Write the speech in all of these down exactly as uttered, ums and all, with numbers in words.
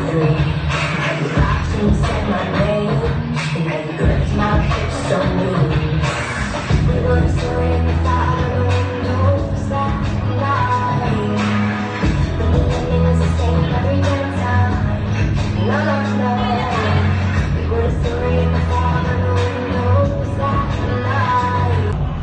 three. You laughed when you said my name, and then you gripped my hips so mean. We were soaring without the windows that night, but the ending was the same every damn time. No, no, no. We were soaring without the windows that night.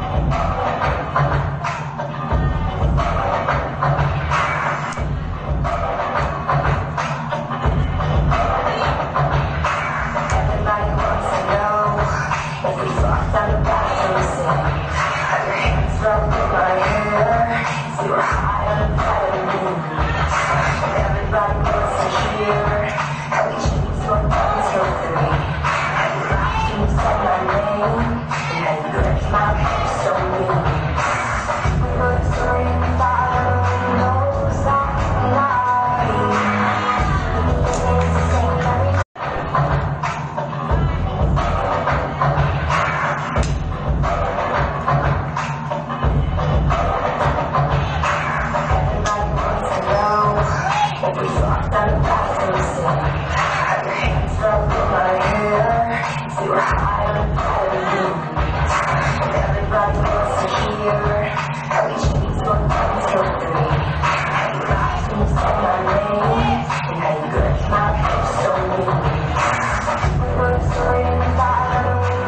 Everybody wants to know if we fucked on the bathroom sink. Had your hands rubbed in my hair, so you were high on the vitamin. Everybody wants to hear how we changed one until three. How you laughed when you said my name, and how you gripped my hips so mean. We were soaring without the windows that night, but the ending was the same every time. Everybody wants to know if we fucked on the bathroom sink. Had your hands rubbed in my hair, so you were high on vitamin. Everybody wants to hear how we changed one until three. How you laughed when you said my name, and how you gripped my hips so mean. We were soaring without the wind.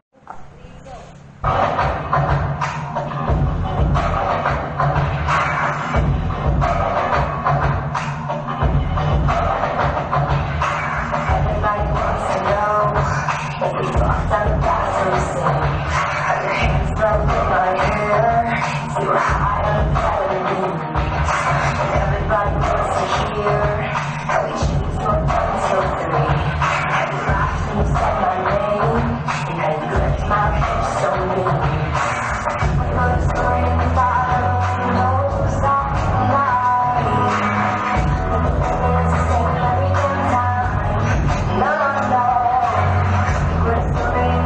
Everybody wants to know if we fucked on the bathroom sink. Had your hands rubbed in my hair, so you were high on vitamin. Everybody wants to hear how we changed one until three. How you laughed when you said my name, and how you gripped my hips so mean. We were soaring without the windows that night, but the ending was the same every damn time. No, no, no. We were soaring.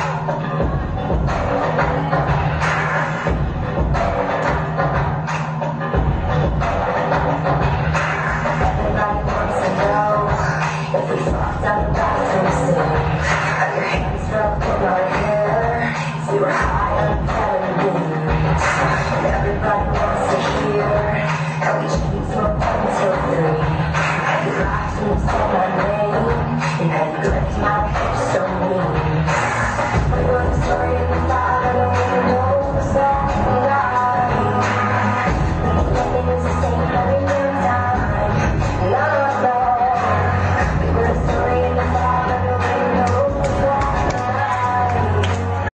Everybody wants to know if we fucked on the bathroom sink. Had your hands rubbed in my hair, so you were high on vitamin. Everybody wants to hear how we changed one until three. How you laughed when you said my name, and how you gripped my hips so mean.